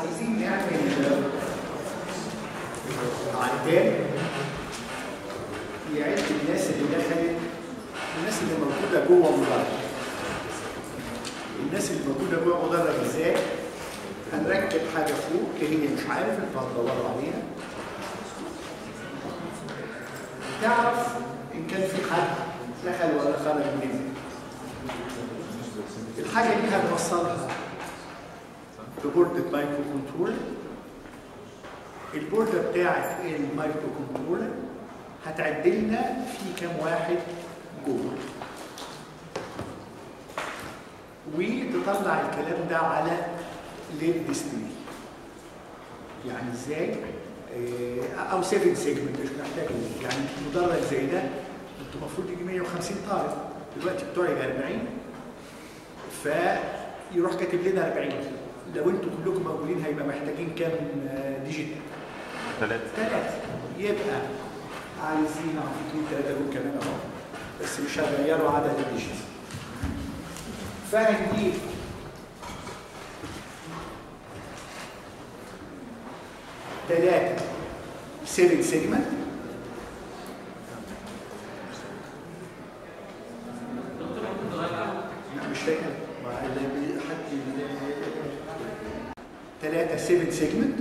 عايزين نعمل عداد يعد الناس اللي دخلت، الناس اللي موجوده جوه مدرج. الناس اللي موجوده جوه مدرج ازاي؟ هنركب حاجه فوق هي مش عارف انتوا هتدوروا عليها، تعرف ان كان في حد دخل ولا خرج منها. الحاجه دي هنوصلها ببوردة مايكرو كنترولر. البوردة بتاعت المايكرو كنترولر هتعد لنا في كام واحد جوه، وتطلع الكلام ده على ليد ديسبلاي. يعني ازاي؟ او 7 سيجمنت مش محتاج. يعني مدرج زي ده انتوا المفروض يجي 150 طالب، دلوقتي بتوعي 40، فيروح كاتب لنا 40. لو انتوا كلكم موجودين هيبقى محتاجين كام ديجيت؟ 3. يبقى عايزين 2 3 دول كمان اهو، بس مش هغيروا عدد الديجيت. فهنجيب ثلاثة 7 سيجمنت مش فاكر حد 3 7 سيجمنت،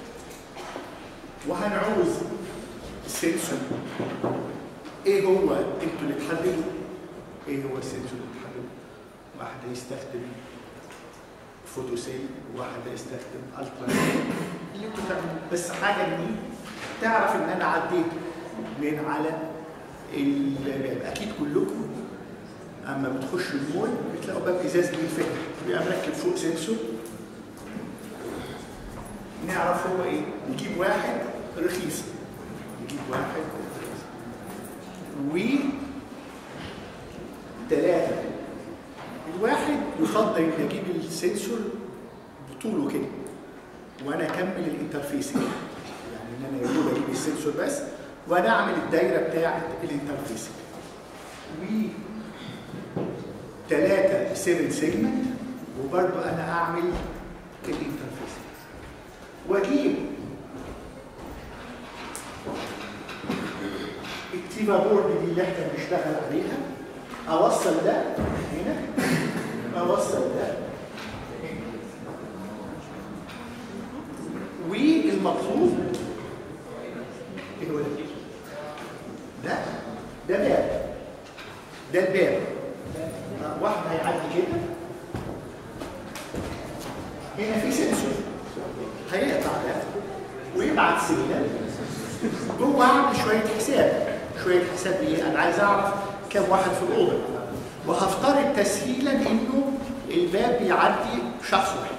وهنعوز السنسور. ايه هو انتوا اللي تحددوا ايه هو السنسور اللي تحددوا؟ واحد هيستخدم فوتوسيل وواحد هيستخدم الترا اللي انتوا تعملوا. بس حاجه دي تعرف ان انا عديت من على الباب. اكيد كلكم اما بتخشوا المول بتلاقوا باب ازاز بينفتح، بيبقى مركب فوق سنسور. نعرف هو ايه؟ نجيب واحد رخيص، نجيب واحد رخيص و3. الواحد يفضل ان اجيب السنسور بطوله كده وانا اكمل الانترفيسنج، يعني ان انا يا دوب اجيب السنسور بس وانا اعمل الدايره بتاعه الانترفيسنج. و3 7 سيجمنت وبرضه انا اعمل الانترفيسنج. واجيب التيفا بورد دي اللي احنا بنشتغل عليها، اوصل ده هنا، اوصل ده هنا. والمطلوب ايه هو ده؟ ده باب، ده الباب. واحد هيعدي كده، هنا في سنسور هيقطع ده ويبعت سيجنال جوه. اعمل شويه حساب ايه؟ انا عايز اعرف كم واحد في الاوضه، وهفترض تسهيلا انه الباب بيعدي شخص واحد،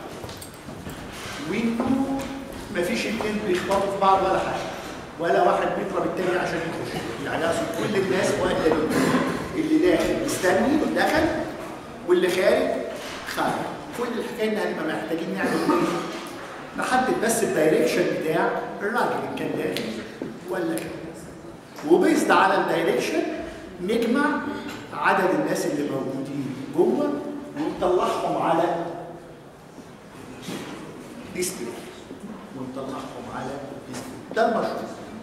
وانه مفيش اتنين بيخبطوا في بعض ولا حاجه، ولا واحد بيضرب التاني عشان يخش. يعني اقصد كل الناس مؤهلين، اللي داخل مستني دخل واللي خارج. كل الحكايه ان هنبقى محتاجين نعمل ايه؟ نحدد بس الدايركشن بتاع الراجل ان كان داخل ولا كده، وبيزد على الدايركشن نجمع عدد الناس اللي موجودين جوه ونطلعهم على ديسبلاي، ده المشروع.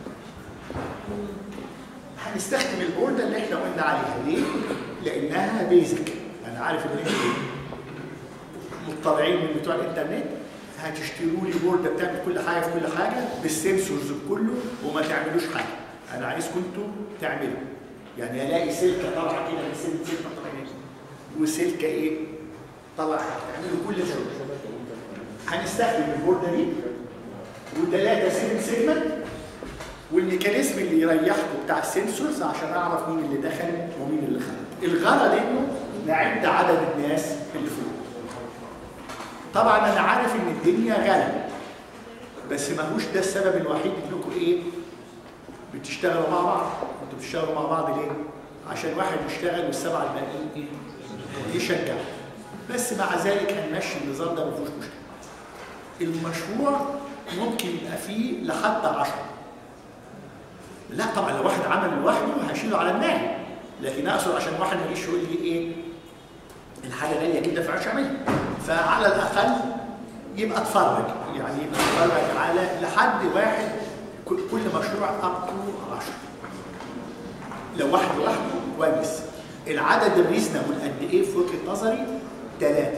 هنستخدم البوردة اللي احنا قلنا عليها. ليه؟ لانها بيزك. انا عارف ان انتوا مطلعين من بتوع الانترنت هتشتروا لي بوردة بتعمل كل حاجه في كل حاجه بالسنسورز بكله وما تعملوش حاجه. انا عايزكم انتوا تعملوا، يعني الاقي سلكه طالعه كده من سلكه طالعه وسلكه ايه طالعه، تعملوا كل شغل. هنستخدم البوردة دي و3 7 سيجمنت والميكانيزم اللي يريحكم بتاع السنسورز عشان اعرف مين اللي دخل ومين اللي خرج. الغرض انه نعد عدد الناس اللي فوق. طبعا انا عارف ان الدنيا غلا، بس ماهوش ده السبب الوحيد انكم ايه بتشتغلوا مع بعض. انتوا بتشتغلوا مع بعض ليه؟ عشان واحد يشتغل والسبعه الباقيين ايه؟ يشجعوا. بس مع ذلك هنمشي النظام ده، ما فيهوش مشكله. المشروع ممكن يبقى فيه لحد 10. لا طبعا لو واحد عمل لوحده هشيله على الناحيه، لكن اقصد عشان واحد ما يجيش يقول لي ايه الحاجه غاليه جدا فمش هعملها. فعلى الاقل يبقى اتفرج، يعني يبقى اتفرج على لحد واحد، كل مشروع اب تو 10. لو واحد لوحده كويس. العدد الريزنبل قد ايه في وجهه نظري؟ 3.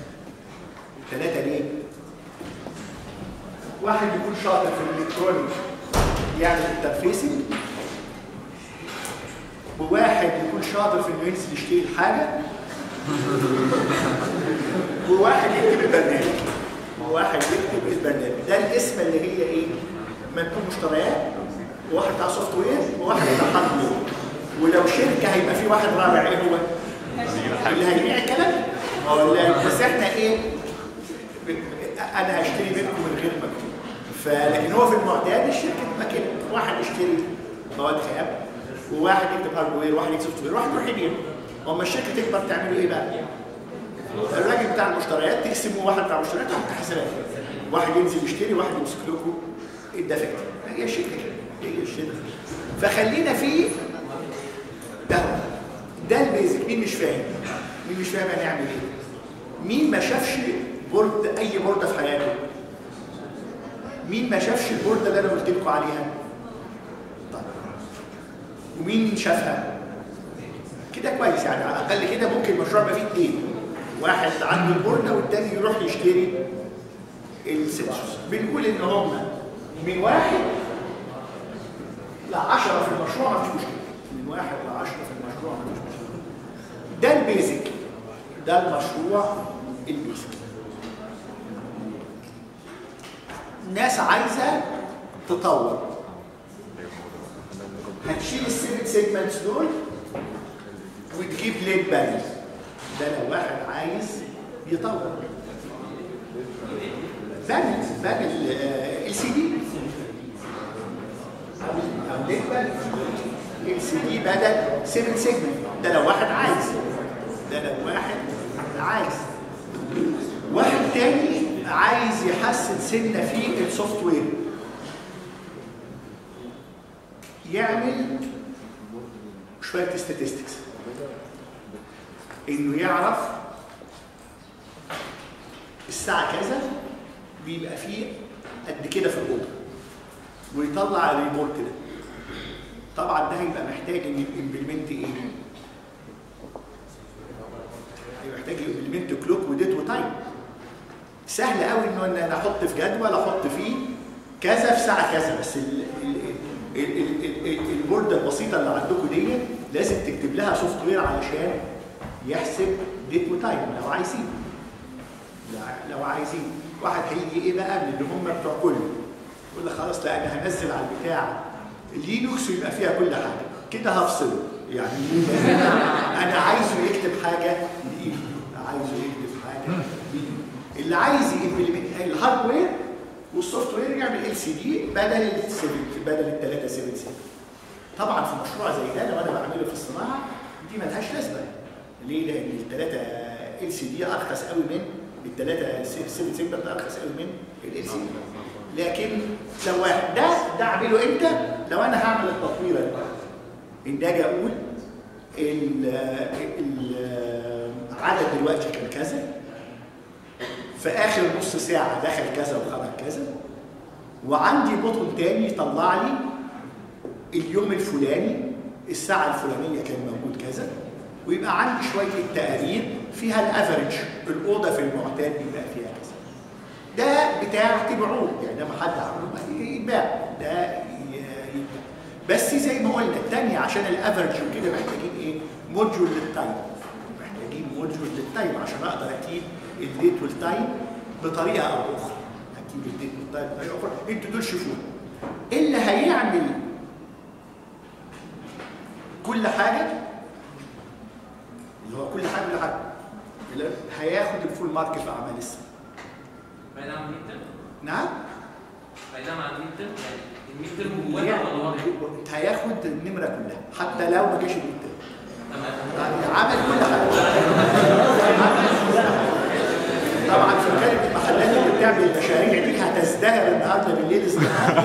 3 ليه؟ واحد يكون شاطر في الالكترونيك يعمل انترفيسنج، وواحد يكون شاطر في انه ينزل يشتري الحاجه، وواحد يكتب البرنامج. ده الاسم اللي هي ايه؟ مندوب مشتريات، وواحد بتاع سوفت وير، وواحد بتاع هاردوير. ولو شركه هيبقى في واحد رابع، ايه هو؟ اللي هيبيع الكلام. بس احنا ايه؟ انا هشتري منكم من غير مكتوب. لكن هو في المعتاد الشركه تبقى كده، واحد يشتري مواد خام، وواحد يكتب هاردوير، وواحد يكتب سوفت وير، واحد يروح يبيع. اما الشركه تكبر تعملوا ايه بقى؟ الراجل بتاع المشتريات تقسموا، واحد بتاع المشتريات وواحد بتاع حسابات، واحد ينزل يشتري، واحد يمسك لكم الدفاتر. هي الشركه كده، هي الشركه. فخلينا في ده البيزك. مين مش فاهم؟ هنعمل ايه؟ مين ما شافش بورد، اي بورده في حياته؟ مين ما شافش البورده اللي انا قلت لكم عليها؟ طيب ومين شافها؟ كده كويس، يعني على الاقل كده ممكن المشروع يبقى فيه 2، واحد عنده البورده والتاني يروح يشتري السنسورز. بنقول ان هم من 1 ل 10 في المشروع ما فيش مشكله. من 1 ل 10 في المشروع ما فيش مشكله. ده البيزك، ده المشروع البيزك. الناس عايزه تطور، هتشيل ال7 سيجمنتس دول وتجيب ليد بانل. ده لو واحد عايز يطور بانل LCD او ليد بانل LCD بدل 7 سيجمنت. ده لو واحد عايز. واحد تاني عايز يحسن سنه في السوفت وير، يعمل شويه statistics، انه يعرف الساعه كذا بيبقى فيه قد كده في الاوضه، ويطلع الريبورت ده. طبعا ده هيبقى محتاج ان يمبلمنت ايه؟ هيبقى محتاج يمبلمنت كلوك وديت وتايم. سهل قوي انه انا احط في جدول، احط فيه كذا في ساعه كذا، بس البورده البسيطه اللي عندكم دي لازم تكتب لها سوفت وير علشان يحسب ديت وتايم لو عايزين. واحد هيجي ايه بقى من اللي هم بتوع كله، يقول لك خلاص لا انا هنزل على البتاع لينوكس ويبقى فيها كل حاجه كده، هفصله. يعني انا عايزه يكتب حاجه بايده، اللي عايز يمبلمنت الهاردوير والسوفت وير يعمل LCD بدل ال3 7. طبعا في مشروع زي ده لو انا بعمله في الصناعه دي ملهاش لازمه. ليه؟ لان ال3 LCD ارخص قوي من ال3 7 سيجمنت، ارخص قوي من LCD. لكن لو واحد ده اعمله امتى؟ لو انا هعمل التطوير ده، ان اجي اقول العدد دلوقتي كان كذا، في اخر نص ساعه دخل كذا وخرج كذا، وعندي بوتون تاني يطلع لي اليوم الفلاني الساعه الفلانيه كان موجود كذا، ويبقى عندي شويه التقارير فيها الافريج، الاوضه في المعتاد بيبقى فيها كذا. ده بتاع تبيعوه، يعني لما حد عمله يتباع، ده يتباع. بس زي ما قلنا الثانيه عشان الافريج وكده محتاجين ايه؟ موديول للتايم. عشان اقدر اجيب الديت والتايم بطريقه او اخرى. هجيب الديت والتايم بطريقه اخرى، انتوا دول شوفوه. اللي هيعمل كل حاجه، اللي هو كل حاجه اللي هياخد الفول مارك في اعمال السنه. بعيد عن الميد. نعم؟ بعيد عن الميد، الميد هو ولا هياخد النمره كلها حتى لو ما جاش الميد. تمام. عمل كل حاجه. طبعا في غالب المحلات اللي بتعمل المشاريع دي هتزدهر النهارده بالليل ازدهار.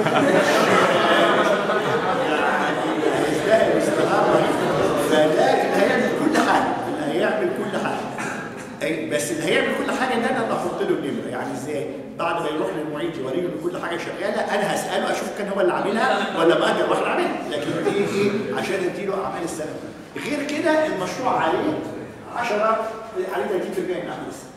هتزدهر ازدهار. فده اللي هيعمل كل حاجه، بس اللي هيعمل كل حاجه ان انا اللي احط له النمره، يعني ازاي؟ بعد ما يروح للمعيد يوريه ان كل حاجه شغاله، انا هساله اشوف كان هو اللي عاملها ولا مأجر واحد عاملها، لكن ايه عشان اديله اعمال السنه. غير كده المشروع عليه 10 عليه 30% من اعمال السنه.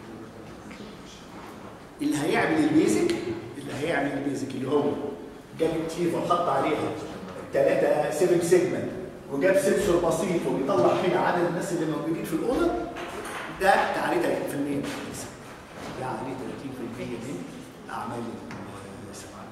اللي هيعمل البيزك اللي هو جاب التيفا وحط عليها 3 7 سيجمنت وجاب سنسور بسيط وبيطلع هنا عدد الناس اللي موجودين في الاوضه، ده عليه 30% من السنه. ده عليه 30% من اعمال السنه.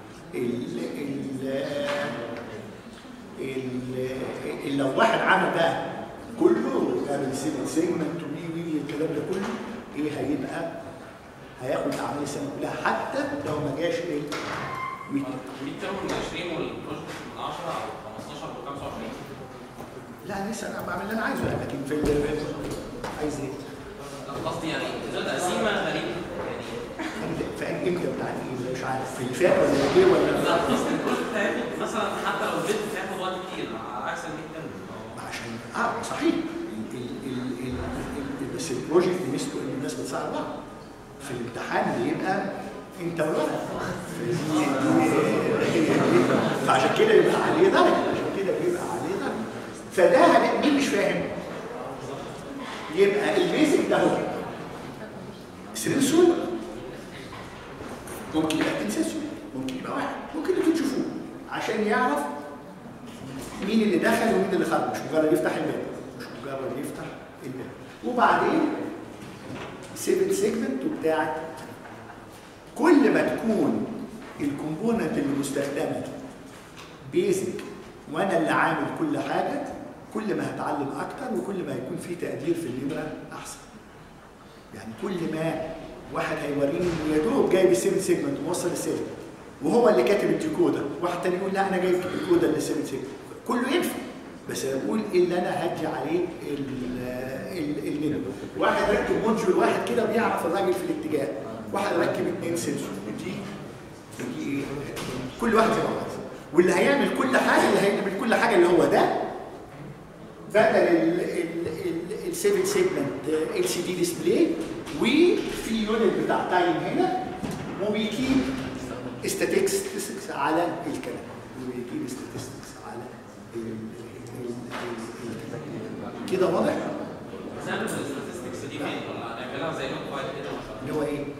لو واحد عمل بقى كله عمل سيجمنت وي الكلام ده كله، ايه هياخد اعمال السنه كلها حتى لو ما جاش ايه؟ ميد ترم من 20 والبروجكت من 10 او 15 و 25. لا لسه انا بعمل اللي انا عايزه، لكن في عايز ايه؟ قصدي يعني تقسيمه غريبه يعني. فاهم امتى بتاع ايه؟ مش عارف في اللي فات ولا ايه ولا لا قصدي البروجكت هياخد مثلا حتى لو البيت هياخد وقت كتير على عكس الميد ترم. عشان صحيح بس البروجكت ميزته ان الناس بتساعد بعض. في الامتحان بيبقى انت والولد، فعشان كده يبقى عليه درجه، فده مين مش فاهم؟ يبقى البيزك ده هو سنسور، ممكن يبقى سنسور، ممكن يبقى واحد، ممكن انتوا تشوفوه عشان يعرف مين اللي دخل ومين اللي خرج، مش مجرد يفتح الباب، وبعدين 7 سيجمنت وبتاعت كل ما تكون الكومبوننت اللي مستخدمه بيزك وانا اللي عامل كل حاجه، كل ما هتعلم اكتر وكل ما هيكون في تقدير في النمره احسن. يعني كل ما واحد هيوريني انه يا دوب جايب ال7 سيجمنت وموصل السيجمنت وهو اللي كاتب الديكودر، واحد تاني يقول لا انا جايب الديكودر لل7 سيجمنت، كله ينفع، بس اقول اللي انا هدي عليه النمره. واحد ركب موديول واحد كده بيعرف الراجل في الاتجاه، واحد ركب 2 سنسور، دي كل واحد زي ما عايز. واللي هيعمل كل حاجه اللي هو ده، بدل ال7 سيجمنت LCD ديسبلاي وفي يونت بتاع تايم هنا وبيجيب statistics على الكلام، كده واضح؟ سامبل الستاتستكس دي فين؟ ولا هنعملها زي نوت فايل كده اللي هو ايه؟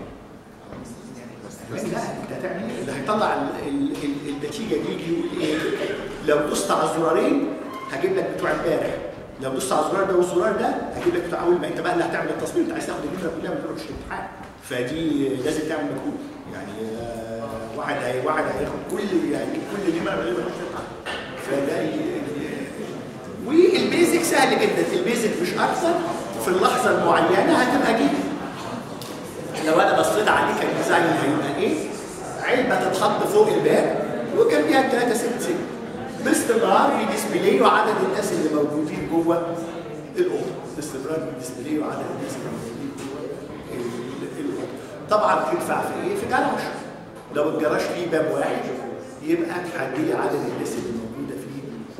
لا انت هتعمل ايه؟ اللي هيطلع النتيجه دي يقول ايه؟ لو دوست على الزرارين هجيب لك بتوع امبارح، لو دوست على الزرار ده والزرار ده هجيب لك بتوع اول ما انت بقى اللي هتعمل التصميم، انت عايز تاخد النمره كلها ما تروحش الامتحان، فدي لازم تعمل مجهود، يعني واحد هياخد كل نمره من غير ما يروح الامتحان، فده والبيزك سهل جدا، البيزك مش اكثر في اللحظه المعينه هتبقى كده. لو انا بصيت عليه كديزاين هيبقى ايه؟ علبه تتحط فوق الباب وجنبيها 3 سنسور باستمرار في ديسبلاي وعدد الناس اللي موجودين جوه الاوضه، باستمرار في ديسبلاي وعدد الناس اللي موجودين جوه الاوضه. طبعا تنفع في ايه؟ في جراج. لو الجراج فيه باب واحد يبقى تحدد لي عدد الناس اللي موجوده فيه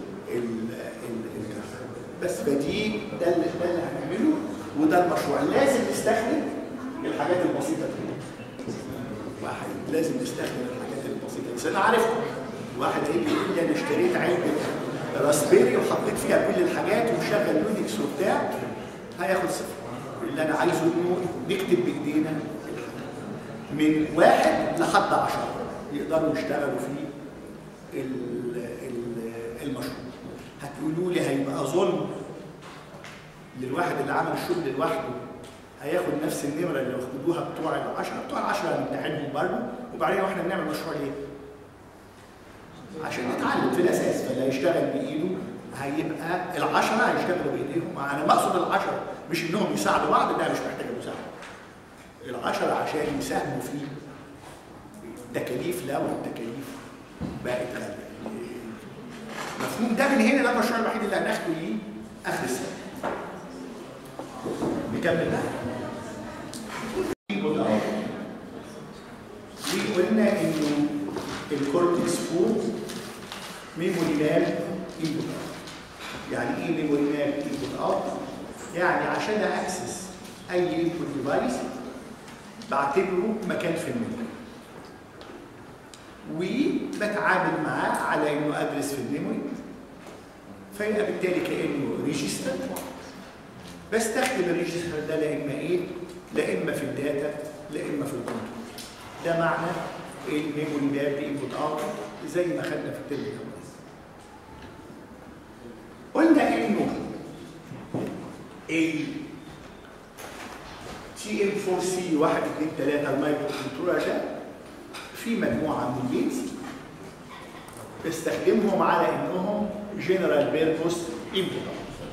بس. فدي ده اللي هنعمله، وده المشروع. لازم نستخدم الحاجات البسيطه دي. واحد لازم نستخدم الحاجات البسيطه بس انا عارفكم. واحد هيجي يقول لي انا اشتريت علبه راسبيري وحطيت فيها كل الحاجات ومشغل يونكس وبتاع، هياخد صفر. اللي انا عايزه انه نكتب بايدينا من 1 لحد 10 يقدروا يشتغلوا في المشروع. هتقولوا لي هيبقى ظلم للواحد اللي عمل الشغل لوحده هياخد نفس النمره اللي واخدوها بتوع ال10 هنمتحنهم برضه، وبعدين واحنا بنعمل مشروع ليه؟ عشان نتعلم في الاساس. فاللي هيشتغل بايده هيبقى ال10 هيشتغلوا بايديهم. انا بقصد ال10 مش انهم يساعدوا بعض، ده مش محتاج مساعده. ال10 عشان يساهموا في تكاليف لو التكاليف بقت غاليه. مفهوم ده؟ من هنا ده المشروع الوحيد اللي هناخده ليه اخر السنه. نكمل بقى. قلنا انه الكورتكس 4 ميموري ماب انبوت. يعني ايه ميموري ماب انبوت اوت؟ يعني عشان اكسس اي انبوت ديفايس بعتبره مكان في الميموري، وبتعامل معاه على انه ادرس في الميموري، فيبقى بالتالي كانه ريجستر. بستخدم الريجستر ده لا اما ايه؟ لا اما في الداتا لا اما في الكنترول. ده معنى الميموري ده بانبوت اوت زي ما خدنا في الترم الاول. قلنا انه ال TM4C 1 2 3 المايكرو كنترولر ده في مجموعه من البيتس بستخدمهم على انهم جنرال بيربوس انبوت.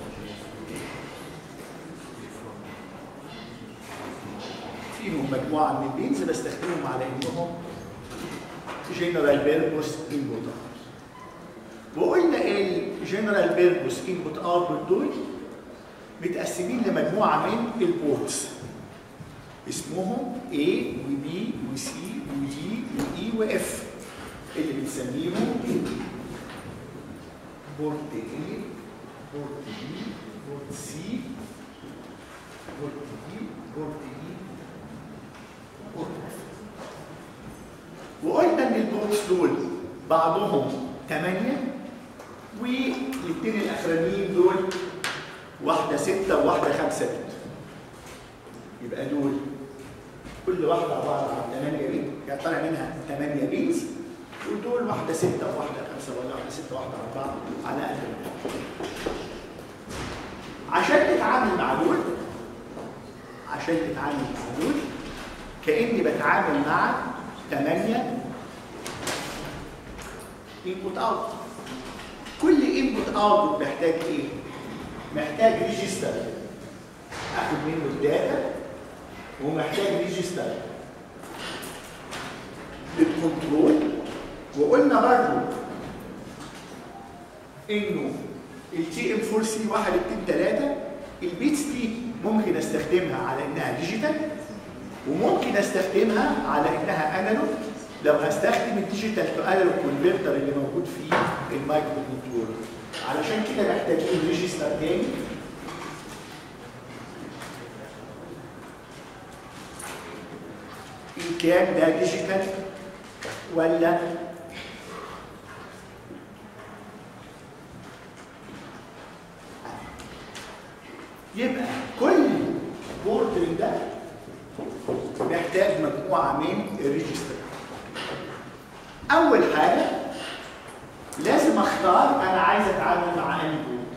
فيهم مجموعه من البيتس بستخدمهم على انهم جنرال بيربوس انبوت. وقلنا الجنرال بيربوس انبوت اوتبوت دول متقسمين لمجموعه من البورتس اسمهم A و B و C و D و E و F اللي بنسميهم بورت A، بورت B، بورت C، بورت D، بورت E، بورت F. وقلنا ان البورتس دول بعضهم 8 والاثنين الاخرانيين دول واحده 6 وواحده 5 بت. يبقى دول كل واحده عباره عن 8 بت، يعني طالع منها 8 بيتس، ودول واحده 6 وواحده 5 ولا واحده 6 وواحده 4 على قد ما. عشان نتعامل مع دول كاني بتعامل مع 8 انبوت اوت. كل انبوت اوت محتاج ايه؟ محتاج ريجستر اخد منه الداتا، ومحتاج ريجستر للكنترول. وقلنا برضه انه التي ام 4 سي 1 2 3 البيتس دي ممكن استخدمها على انها ديجيتال، وممكن استخدمها على انها انالوج لو هستخدم الديجيتال تو انالوج كونفرتر اللي موجود في المايكرو كنترولر. علشان كده محتاجين ريجستر تاني ان كان ده ديجيتال ولا يبقى كل بورت من ده محتاج مجموعه من الريجستر. اول حاجه لازم اختار انا عايز اتعامل مع انهي بورد،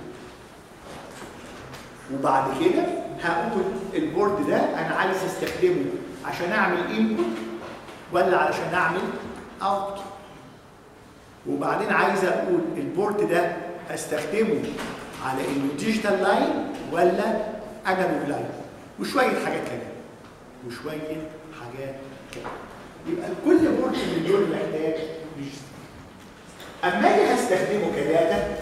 وبعد كده هقول البورد ده انا عايز استخدمه عشان اعمل انبوت ولا علشان اعمل اوت. وبعدين عايز اقول البورد ده هستخدمه على انه ديجيتال لاين ولا انالوج لاين، وشويه حاجات كده. يبقى كل بورد من دول محتاج ريجستر. اما اجي هستخدمه كداتا،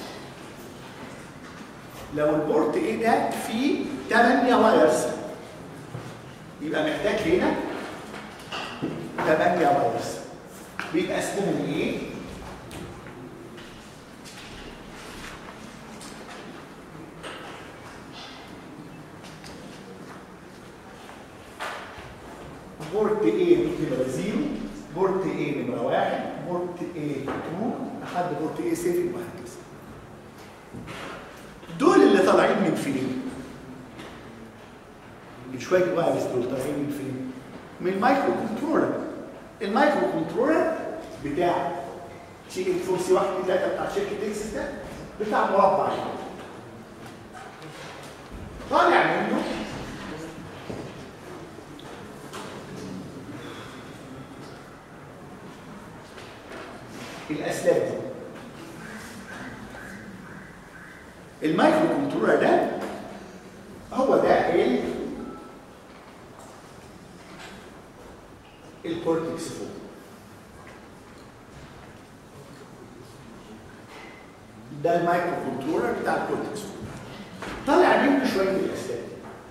لو البورت ايه ده فيه 8 وايرز يبقى محتاج هنا 8 وايرز، بيبقى اسمهم ايه؟ بورت A نمرة 0، بورت A نمرة 1، بورت A 2 لحد بورت A 7 وهكذا. دول اللي طالعين من فين؟ شوية وايرز دول طالعين من فين؟ من المايكرو كنترولر. المايكرو كنترولر بتاع TM4C 1 2 3 بتاع شركة اكسس ده بتاع مربع طالع منه الاسلاك دي. المايكرو كنترولر ده هو ده الكورتكس فوق. ده المايكرو كنترولر بتاع الكورتكس فوق، طالع منه شويه الاسلاك.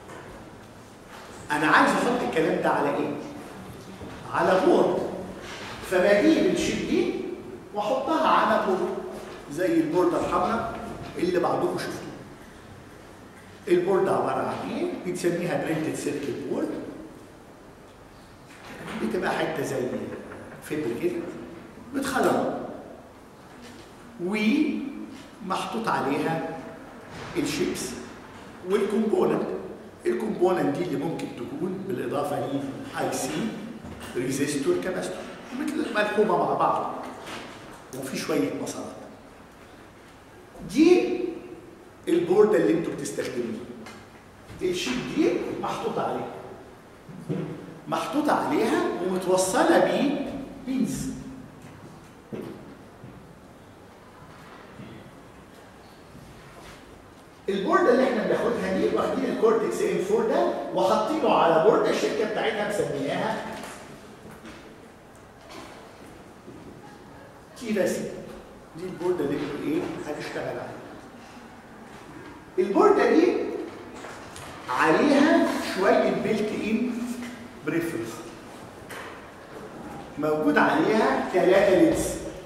انا عايز احط الكلام ده على ايه؟ على بورد. فبجيب الشيب دي واحطها على بورد زي البورده الحمراء اللي بعضكم شفتوه. البورد عباره عن ايه؟ بنسميها برنتد سيركت بورد. بتبقى حته زي فبر كده متخرمه ومحطوط عليها الشيبس والكومبوننت. الكومبوننت دي اللي ممكن تكون بالاضافه ل اي سي ريزيستور كاباستور ملحومه مع بعض وفي شويه مسارات. دي البورده اللي انتوا بتستخدموها. الشيب دي محطوطه عليها ومتوصله ببينز. البورده اللي احنا بناخدها دي واخدين الكورتكس ام 4 ده وحاطينه على بورده الشركه بتاعتها مسمياها تيفا سي. دي البورده اللي انتوا ايه هنشتغل عليها. البورده دي عليها شويه بيلت ان بريفرنس، موجود عليها 3 ليدز،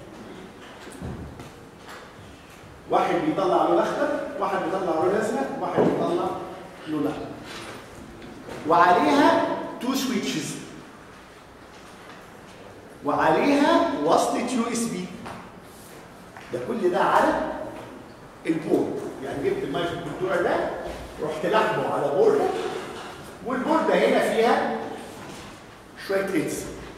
واحد بيطلع لون اخضر، واحد بيطلع لون ازرق، واحد بيطلع لون احمر، وعليها 2 سويتشز، وعليها وصلة يو اس بي. ده كل ده على البورد. يعني جبت المايكرو كنترولر ده رحت لحمه على بورده، والبورده هنا فيها شويه ليدز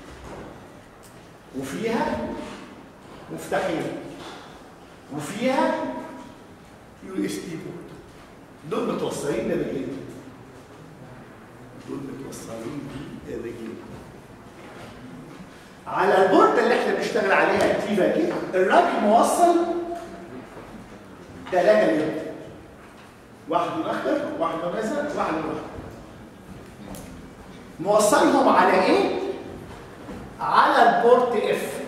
وفيها مفتاحين وفيها يو اس بي بورد. دول متوصلين بالرجلين، بالرجلين. على البورده اللي احنا بنشتغل عليها التيفا دي الراجل موصل 3 ليد، واحد لون اخضر، واحد لون ازرق، واحد لون احمر. موصلهم على ايه؟ على البورت اف.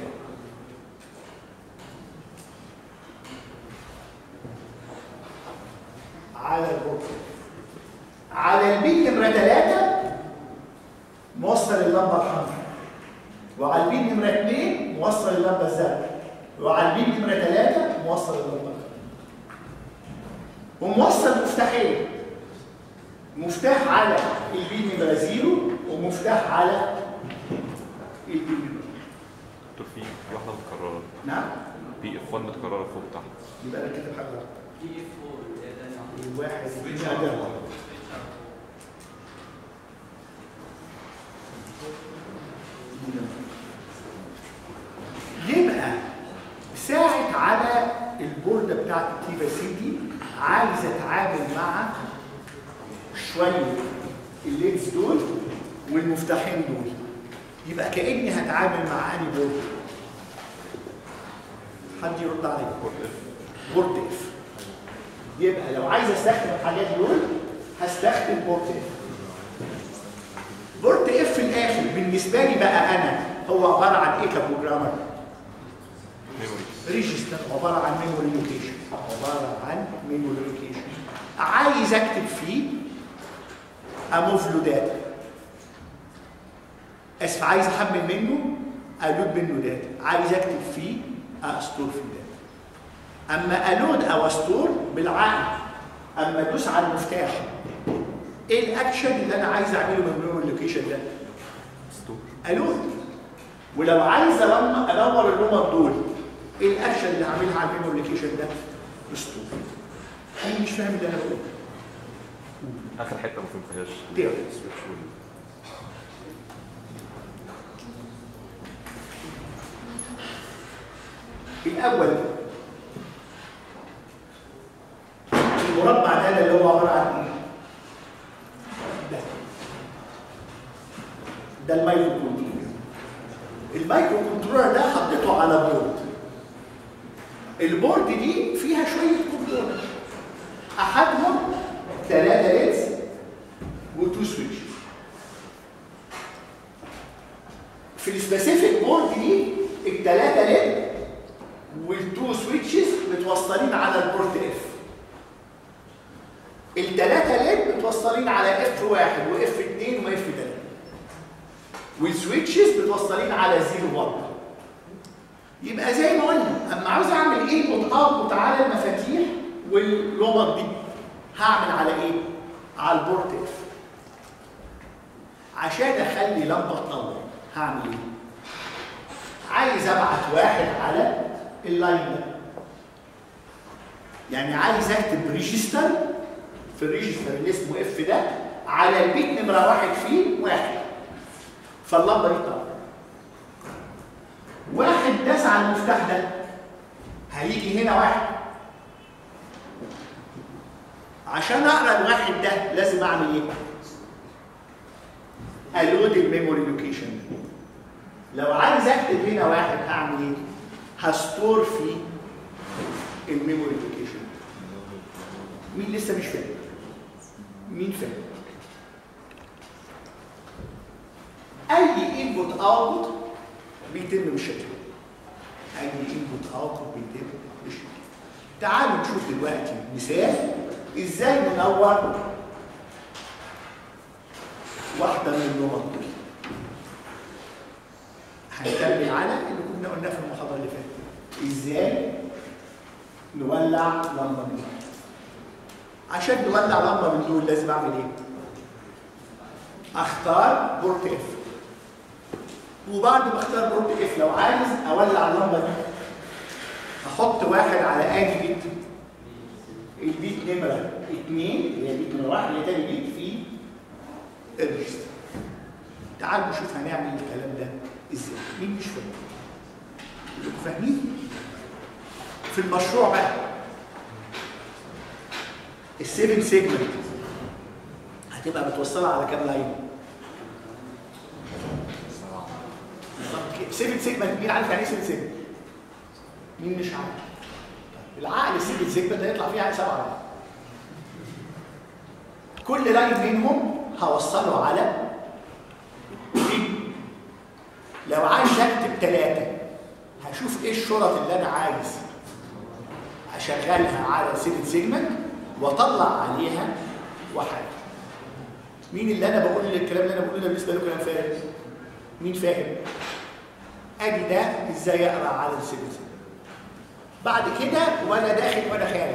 على البورت على البين نمره 3 موصل اللمبه الحمراء، وعلى البين نمره 2 موصل اللمبه الزرقاء، وعلى البين نمره 3 موصل اللمبه الخضراء. وموصل مفتاحين، مفتاح على البين نمره 0 ومفتاح على البين نمره. دكتور في واحده متكرره. نعم. بي اف 1 متكرره فوق تحت. يبقى انا كاتب حاجه غلط. بي اف 4 الواحد يبقى ساعد على البورده بتاعت التيفا سي دي عايز اتعامل مع شويه الليدز دول والمفتاحين دول، يبقى كاني هتعامل مع اني بورد. حد يرد عليا؟ بورد اف. يبقى لو عايز استخدم الحاجات دول هستخدم بورد اف. بورد اف في الاخر بالنسبه لي بقى انا هو عباره عن ايه كبروجرامر؟ ريجستر، عباره عن ميموري لوكيشن، عباره عن ميموري لوكيشن. عايز اكتب فيه اموف له داتا، اسف عايز احمل منه الود منه داتا، عايز اكتب فيه استور فيه داتا. اما الود او استور بالعقل، اما ادوس على المفتاح ايه الاكشن اللي انا عايز اعمله من الميموري لوكيشن ده؟ ستور. الود. ولو عايز انور اللمبه دول ايه الاكشن اللي هعملها على الميموري لوكيشن ده؟ ستور. انا مش فاهم اللي انا بقوله. اخر حته ما فهمتهاش. الاول المربع ده اللي هو عباره عن ايه؟ ده المايكرو كنترولر. المايكرو كنترولر ده حطيته على بورد. البورد دي فيها شويه كنترولر، احدهم 3 ليدز و2 سويتش. في السبيسيفيك بورد دي ال3 ليد وال2 سويتشز متوصلين على البورد اف. ال3 ليد متوصلين على اف 1 واف 2 واف 3، والسويتشز متوصلين على 0 1. يبقى زي ما قلنا اما عاوز اعمل ايه اوت على المفاتيح واللمبات دي هعمل على ايه؟ على البورد اف عشان اخلي لمبه تنور. هعمل ايه؟ عايز ابعت واحد على اللاين ده. يعني عايز اكتب ريجستر في الريجستر اللي اسمه اف ده على البيت نمره واحد فيه واحد. فاللمبه دي طبعا واحد داس على المفتاح ده هيجي هنا واحد. عشان اقرا الواحد ده لازم اعمل ايه؟ الود الميموري لوكيشن. لو عايز اكتب هنا واحد هعمل ايه؟ هستور في الميموري لوكيشن. مين لسه مش فاهم؟ مين فاهم؟ اي انبوت اوتبوت بيتم بالشكل ده. اي انبوت اوتبوت بيتم بالشكل ده. تعالوا نشوف دلوقتي مثال ازاي ننور واحده من النقط دي. هنكمل على اللي كنا قلناه في المحاضره اللي فاتت، ازاي نولع لمبه من دول. عشان نولع لمبه من دول لازم اعمل ايه؟ اختار بورت اف، وبعد ما اختار بورت اف لو عايز اولع اللمبه دي احط واحد على انهي بيت؟ البيت نمره 2 اللي هي بيت نمره 1 اللي هي تاني بيت في الريجستر. تعالوا نشوف هنعمل الكلام ده ازاي. مين مش فاهم؟ انتوا فاهمين؟ في المشروع بقى ال7 سيجمنت هتبقى متوصله على كام لاين؟ 7 سيجمنت. مين عارف يعني ايه 7 سيجمنت؟ مين مش عارف؟ العقل 7 سيجمنت هيطلع فيه 7 لاين. كل لاين منهم هوصله على لو عايز اكتب 3 هشوف ايه الشرط اللي انا عايز اشغلها على 7 سيجمنت واطلع عليها واحد. مين اللي انا بقول الكلام اللي انا بقوله ده بالنسبه له كلام فارغ؟ مين فاهم؟ ادي ده ازاي اقرا على ال 7 سيجمنت. بعد كده وانا داخل وانا خارج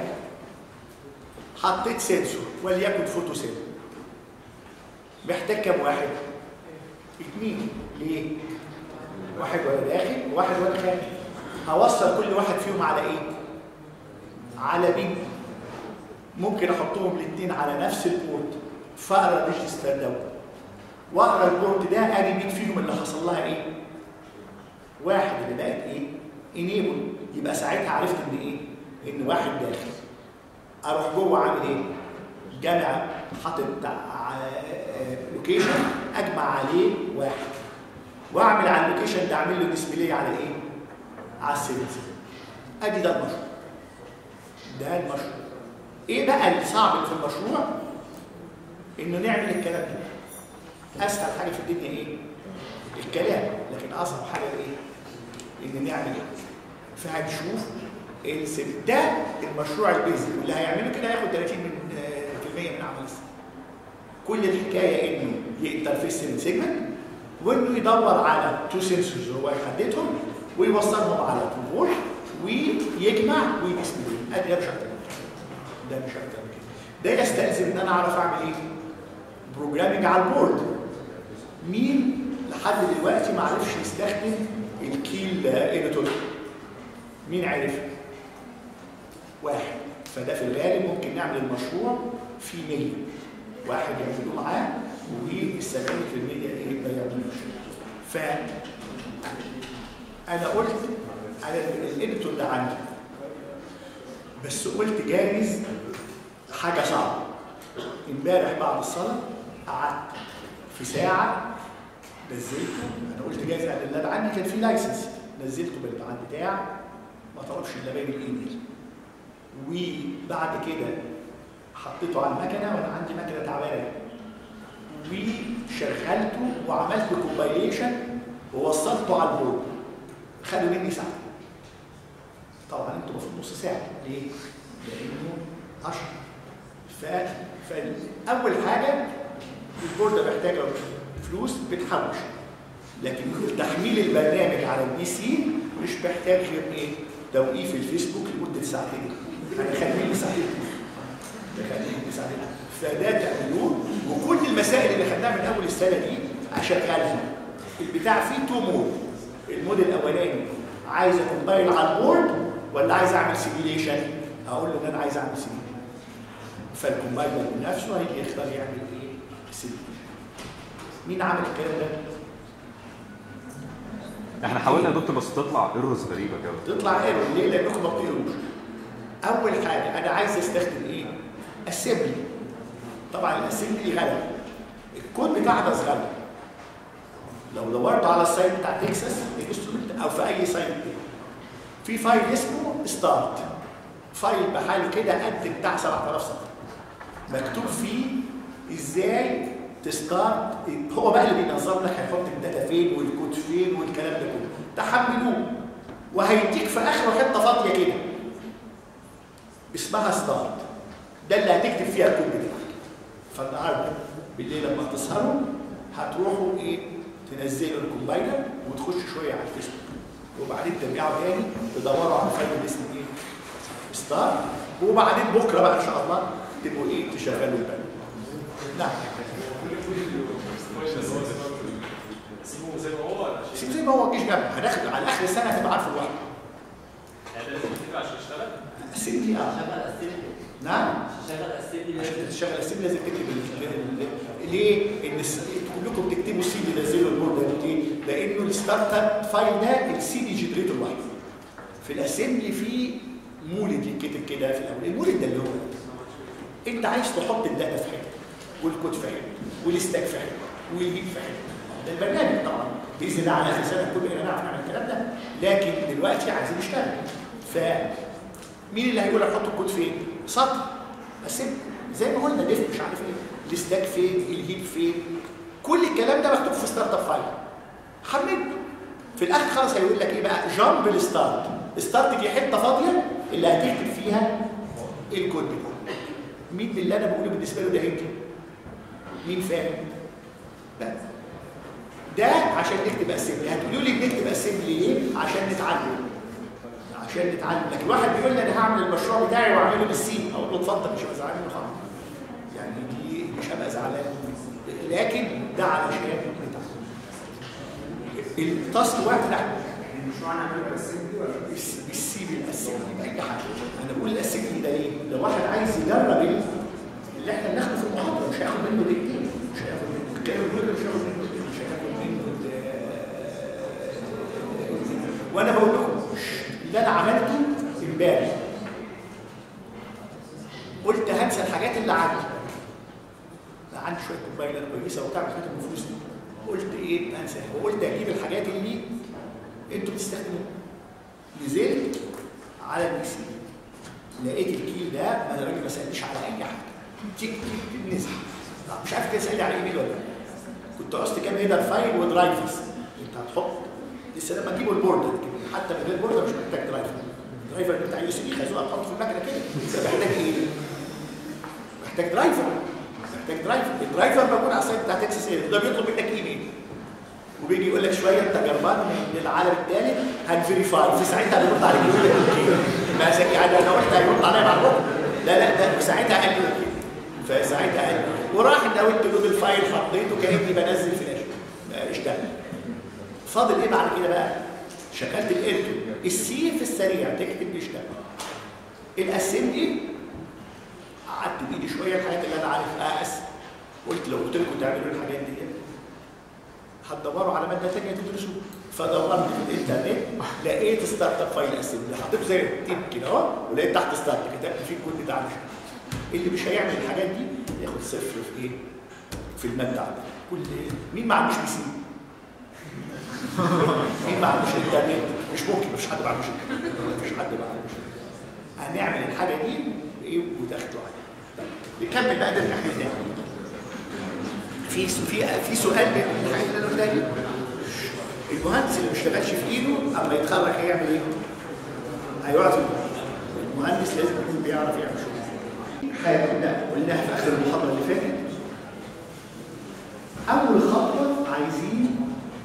حطيت سنسور وليكن فوتو سيل. محتاج كام واحد؟ 2. ليه؟ واحد وانا داخل وواحد وانا خارج. هوصل كل واحد فيهم على ايه؟ على بين. ممكن احطهم الاثنين على نفس البورت فاقرا الريجستر ده واقرا البورت ده ادي مين فيهم اللي حصل لها ايه؟ واحد اللي بقت ايه؟ انيبل. يبقى ساعتها عرفت ان ايه؟ ان واحد داخل. اروح جوه عامل ايه؟ جامع حاطط لوكيشن اجمع عليه واحد واعمل على اللوكيشن ده اعمل له ديسبلاي على ايه؟ على السيلز. ادي ده المشروع. ده المشروع. ايه بقى الصعب في المشروع؟ انه نعمل الكلام ده. اسهل حاجه في الدنيا ايه؟ الكلام، لكن اصعب حاجه ايه؟ ان نعمل ايه؟ فهنشوف ده المشروع البيزك اللي هيعمله كده هياخد 30% من عمل السنه. كل الحكايه انه ينترفيس السيجمنت وانه يدور على 2 سنسورز هو يحددهم ويوصلهم على 2 بورت ويجمع ويديسبلاي. ادي ده مش اكتر من كده. ده مش اكتر من كده. ده يستلزم ان انا اعرف اعمل ايه؟ بروجرامنج على البورد. مين لحد دلوقتي ما عرفش يستخدم الكيل اديتور؟ مين عرف؟ واحد. فده في الغالب ممكن نعمل المشروع في 100 واحد يعملوا معاه وال70% ايه ما يعملوش. ف انا قلت على الاديتور ده عندي بس قلت جاهز حاجه صعبه. امبارح بعد الصلاه قعدت في ساعه نزلته. انا قلت جاهز على اللاب عندي كان في لايسنس نزلته بالبعد بتاعي ما طلبش الا باقي الايميل. وبعد كده حطيته على المكنه وانا عندي مكنه تعبانه وشغلته وعملت كومبايليشن ووصلته على البورد. خدوا مني ساعه. طبعا انتوا المفروض نص ساعه. ليه؟ لانه 10. فاول حاجه البورد محتاجه فلوس بتحوش، لكن تحميل البرنامج على البي سي مش محتاج غير ايه؟ توقيف الفيسبوك لمده ساعتين. هنخليه لي ساعتين. فده تعملوه. وكل المسائل اللي خدناها من اول السنه دي اشغلها البتاع فيه تو مود. المود الاولاني عايز اكمبايل على البورد ولا عايز اعمل سيميليشن؟ هقول له ان انا عايز اعمل سيميليشن. فالكومبايلر بنفسه هيجي يختار يعمل ايه؟ سيميليشن. مين عمل الكلام ده؟ احنا حاولنا يا دكتور بس تطلع ايرورز غريبه كده. تطلع ايرور ليه؟ لانكم ما بتقروش. اول حاجه انا عايز استخدم ايه؟ اسمبلي. طبعا الاسمبلي غلط. الكود بتاعها ده صغير. لو دورت على السايت بتاع تكساس او في اي سايت في فايل اسمه ستارت. فايل بحال كده قد بتاع 7000 سطر. مكتوب فيه ازاي تستارت. هو بقى اللي بينظم لك هيحط الداتا فين والكود فين والكلام ده كله. تحملوه وهيديك في اخره حته فاضيه كده اسمها ستارت. ده اللي هتكتب فيها الكود بتاعك. فالنهارده بالليل لما تسهروا هتروحوا ايه؟ تنزلوا الكومبايلر وتخشوا شويه على الفيسبوك وبعدين ترجعوا تاني تدوروا على فايل اللي اسمه ايه؟ ستارت. وبعدين بكره بقى ان شاء الله تبقوا ايه؟ تشغلوا البال. نعم. سيبه زي ما هو ولا سيبه زي ما هو، الجيش جنبه هناخد على اخر السنه هتبقى عارف الوقت. يعني لازم تكتب عشان يشتغل؟ اسيبلي نعم. عشان تشتغل اسيبلي لازم تكتب ليه؟ ان كلكم بتكتبوا سي دي نزلوا البورد ليه؟ لانه الستارت اب فايل ده السي دي جنريتور واحد. في الاسمبلي في مولد يتكتب كده في الاول. المولد ده اللي هو انت عايز تحط الداتا في حته والكود في حته والستاك في حته والهيب في حته. ده البرنامج طبعا باذن الله على اخر سنه كلنا نعرف نعمل الكلام ده، لكن دلوقتي عايزين نشتغل. فمين اللي هيقول لك حط الكود فين؟ سطر بس زي ما قلنا ديف مش عارف ايه، الستاك فين، الهيب فين، كل الكلام ده مكتوب في ستارت اب فايل. حمله في الاخر خلاص هيقول لك ايه بقى؟ جامب الستارت. ستارت دي حته فاضيه اللي هتكتب فيها الكود بتاعك. مين اللي انا بقوله بالنسبه له ده هيك؟ مين فاهم؟ بس ده عشان نكتب اسمبلي. هتقولوا لي بنكتب اسمبلي ليه؟ عشان نتعلم. لكن واحد بيقول لي انا هعمل المشروع بتاعي واعمله بالسي، اقول له اتفضل مش هبقى زعلان منه خالص. يعني دي مش هبقى زعلان، لكن ده علشان نتعلم. التاسك واحد لا المشروع نعمله بالاسمبلي ولا بالسي بالاسمبلي باي حاجه. انا بقول الاسمبلي ده ليه؟ لو واحد عايز يجرب اللي احنا بناخده في المحاضره مش هياخد منه دقيقتين، مش هياخد منه الكلام مش هياخد منه وانا بقول لكم اللي انا عملته امبارح قلت هنسى الحاجات اللي عندي شويه كومبايلر كويسه وبتاع حاجات النفوس دي. قلت ايه انساها وقلت اجيب الحاجات اللي انتوا بتستخدموها. نزلت على البي سي لقيت الكيل ده، انا راجل ما سالنيش على اي حاجه، تيك نزل. مش عارف تسالني على ايميل ولا لا. كنت قصت كام هيدر فايل ودرايفرز. انت هتحط لسه لما تجيبوا البوردر حتى من غير بوردر مش محتاج درايفر. الدرايفر بتاع يو اس بي خازوقه تحطه في المكنه كده. انت محتاج ايه؟ محتاج درايفر. الدرايفر موجود على السايت بتاع تكساس ايه؟ ده بيطلب منك ايميل وبيجي يقول لك شويه انت جربان من العالم الثالث هنفيريفاي. في ساعتها بيرد عليك يقول لك اوكي. ما يعني انا قلت هيرد عليا بعد بكره. لا ده ساعتها قال لي اوكي. فساعتها قال لي وراح داونت له الفايل حطيته كاني بنزل فلاش اشتغل. فاضل ايه بعد كده بقى؟ شغلت الالتو السي في السريع تكتب يشتغل. الاسمبلي قعدت بايدي شويه الحاجات اللي انا عارف اقس. قلت لو قلت لكم تعملوا الحاجات دي هتدوروا على ماده ثانيه تدرسوها. فدورت في الانترنت لقيت ستارت اب فايل اسمبلي حطيته زي التيب كده اهو ولقيت تحت ستارت كتبت فيه الكود بتاع اللي مش هيعمل الحاجات دي ياخد صفر في ايه؟ في الماده عندك. كل مين ما عندوش بي سي؟ مين ما عندوش انترنت؟ مش ممكن مفيش حد ما عندوش انترنت. مفيش حد ما عندوش. هنعمل الحاجه دي ايه وتاخدوا عليها. نكمل بقى ده الناحيه الثانيه. في سؤال من الحاجات اللي انا قلتها دي. المهندس اللي ما اشتغلش في ايده اما يتخرج هيعمل ايه؟ هيقعد. المهندس لازم يكون بيعرف يعمل شغل. حاجه قلناها في اخر المحاضره اللي فاتت. اول خطوه عايزين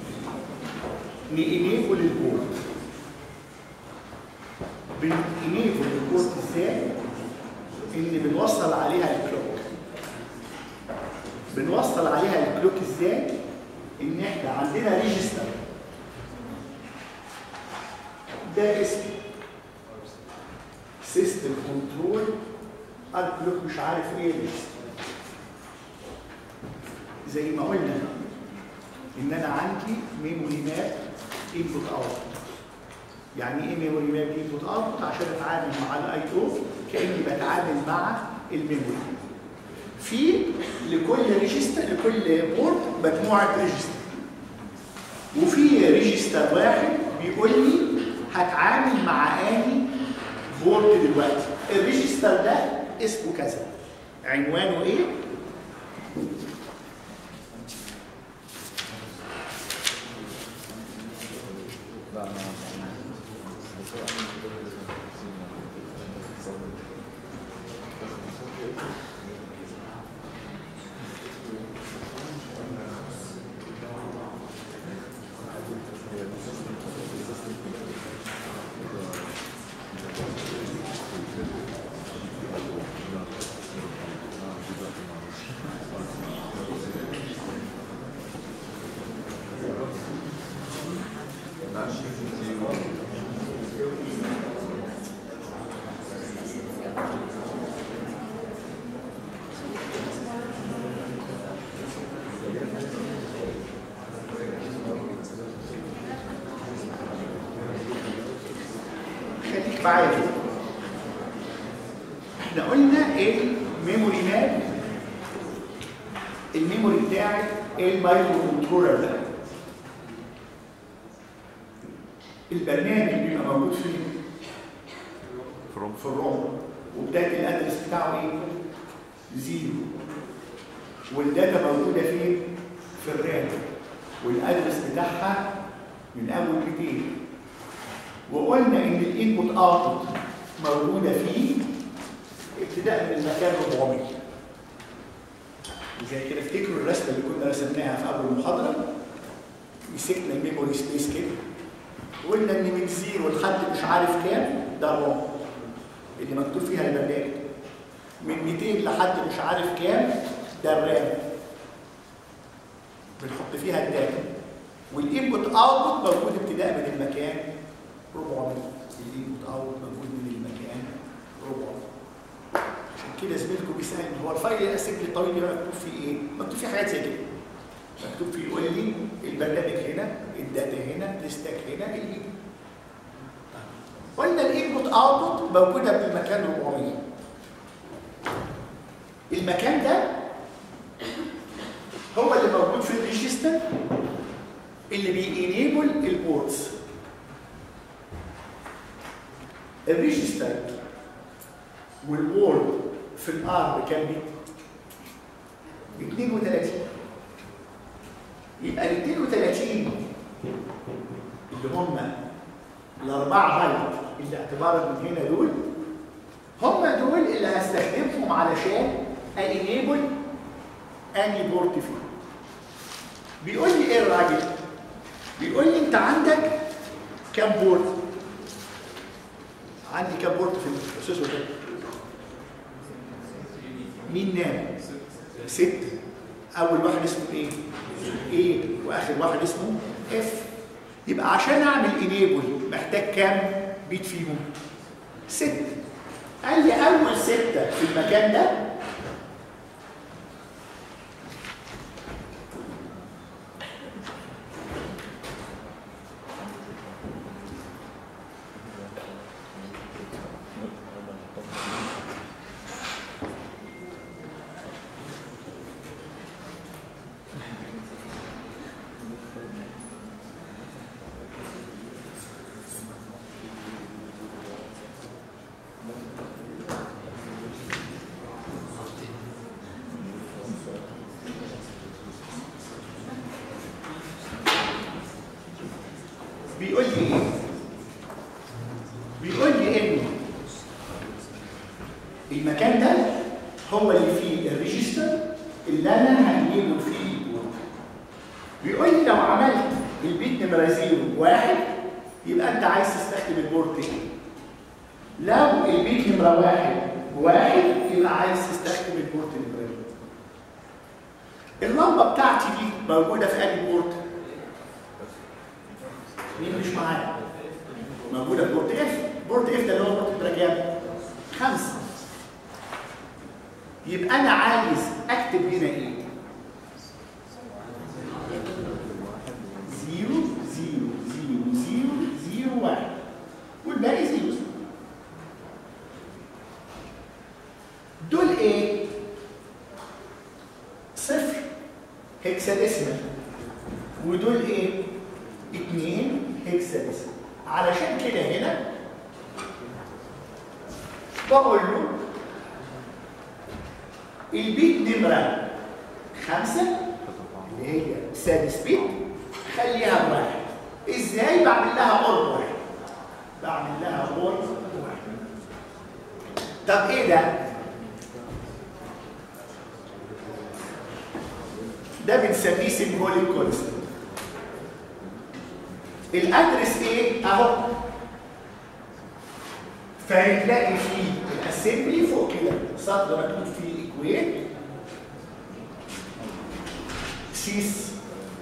نينيبل البورد. بنينيبل البورد ازاي؟ ان بنوصل عليها الكلوك. بنوصل عليها الكلوك ازاي؟ ان احنا عندنا ريجستر ده اسمه سيستم كنترول انكلوك مش عارف ايه ريجستر. زي ما قلنا ان انا عندي ميموري ماب انبوت اوت. يعني ايه ميموري ماب انبوت اوت؟ عشان اتعامل مع الاي او كاني بتعامل مع الميموري. في لكل ريجستر لكل بورد مجموعه ريجستر، وفي ريجستر واحد بيقول لي هتعامل مع اني بورد دلوقتي. الريجستر ده اسمه كذا، عنوانه ايه؟ خليك معايا كده. احنا قلنا الميموري ماب، الميموري بتاعي المايكرو كنترولر ده، البرنامج بيبقى موجود فين؟ في الروم، وبدايه الادرس بتاعه ايه؟ 0، والداتا موجوده فين؟ في الرام، والادرس بتاعها من اول 200. وقلنا ان الانبوت اوتبوت موجوده فيه ابتداء من المكان 400. زي كده افتكروا الرسمه اللي كنا رسمناها في اول المحاضره، مسكنا الميموري سبيس كده وقلنا ان من 0 لحد مش عارف كام ده الروم اللي مكتوب فيها البرنامج، من 200 لحد مش عارف كام ده الرام بنحط فيها الداتا، والانبوت اوتبوت موجود ابتداء من المكان 400. الانبوت اوت موجود من المكان 400. عشان كده زميلكم بيسالني هو الفايل الاسمبلي الطويل اللي مكتوب فيه ايه؟ مكتوب فيه حاجات زي كده. مكتوب فيه يقول لي البرنامج هنا، الداتا هنا، الستاك هنا، الانبوت. قلنا الانبوت اوتبوت موجوده في المكان 400. المكان ده هو اللي موجود في الريجستر اللي بينيبل البورتس. الريجستر والبورد في الار بكام بيت؟ 32. يبقى ال 32 اللي هم الاربعه بايت اللي اعتبارا من هنا دول هم دول اللي هستخدمهم علشان انيبل اني بورت فيه. بيقول لي ايه الراجل؟ بيقول لي انت عندك كام بورت؟ عندي كام بورت في البروسيسور ده؟ مين نام؟ 6. اول واحد اسمه ايه؟ A، واخر واحد اسمه F. يبقى عشان اعمل انيبل محتاج كام بيت فيهم؟ 6. قال لي اول 6 في المكان ده بيقول لي ايه؟ بيقول لي ان المكان ده هو اللي فيه الريجستر اللي انا هنجيبه فيه البورت. بيقول لي لو عملت البيت نمره 0 1 يبقى انت عايز تستخدم البورت ايه؟ لو البيت نمره 1 1 يبقى عايز تستخدم البورت نمره 2. اللمبه بتاعتي دي موجوده في انهي بورت؟ مين مش معايا؟ موجوده في بورت اف. بورت اف ده اللي هو بورت البراكام 5. يبقى انا عايز اكتب هنا ايه؟ 0 0 0 0 0 1 والباقي زيروز. دول ايه؟ 0 هكساديسمال. ودول ايه؟ 2 هكساديسمال. علشان كده هنا بقول له البيت نمرة 5 اللي هي سادس بيت خليها بواحد. ازاي؟ بعمل لها قرب واحد. بعمل لها قرب واحد. طب ايه ده؟ ده بنسميه سيمبوليك كونستنت. الادرس ايه؟ اهو. فهتلاقي فيه الاسمبلي فوق كده سطر مكتوب فيه ايكويت سيس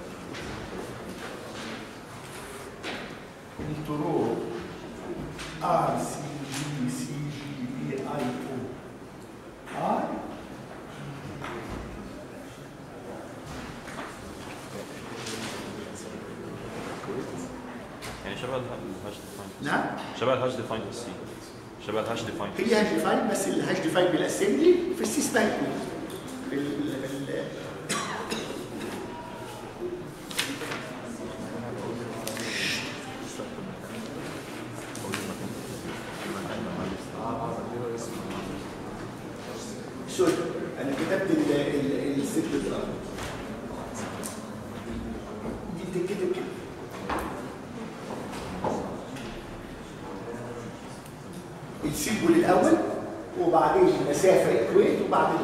كنترول ار سي جي سي جي بي اي او ار يعني شبه الهاش ديفاين. نعم شبه الهاش ديفاين في السي. شبه الهاش ديفاين. هي هاش ديفاين، بس الهاش ديفاين بالاسمبلي في السي اسمها ايكويت. سوري انا كتبت الست درجات دي بتتكتب كده. السيمبول الاول وبعدين المسافه ايكويت وبعدين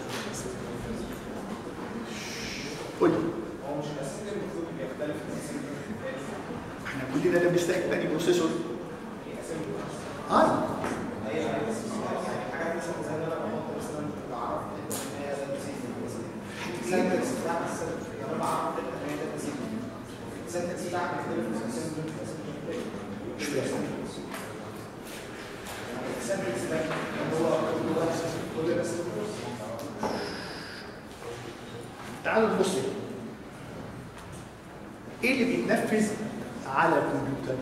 قول لي. هو مش الاساسي المفروض بيختلف من احنا كلنا ده بنستخدم انهي بروسيسور؟ هي حاجات مثلا زي انا بحط مثلا بعرف ان هي سنتكس بتاع السنتكس انا بعرف ان هي ده السنتكس بتاعك بيختلف من مش فاهم. السنتكس ده هو كل بس تعالوا نبص ايه اللي بيتنفذ على الكمبيوتر؟